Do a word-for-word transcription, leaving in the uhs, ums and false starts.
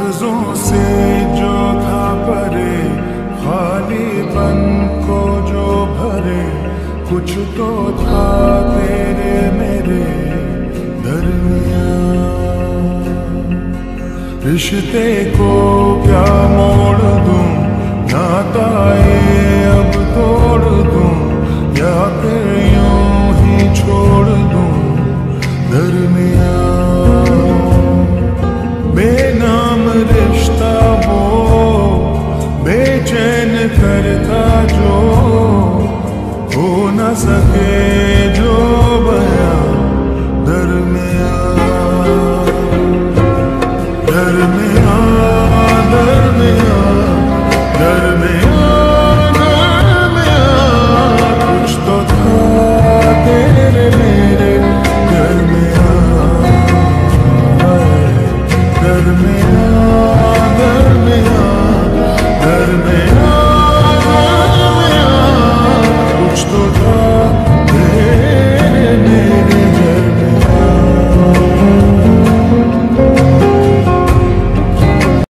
लफ्जों से जो था परे, खालीपन को जो भरे, कुछ तो था तेरे मेरे दरमियां। रिश्ते को क्या मोड़ दूं, नाता ये अब तोड़ दूं, या फिर यूं ही छोड़ दूं दरमियां। बेनाम रिश्ता वो बेचैन करता जो, हो न सके जो बयां दरमियां। दरमियां दरमियां दरमियां दरमियां, कुछ तो था तेरे मेरे दरमियां। दरमियां दरमियां दरमियां दरमियां, कुछ तो था तेरे मेरे।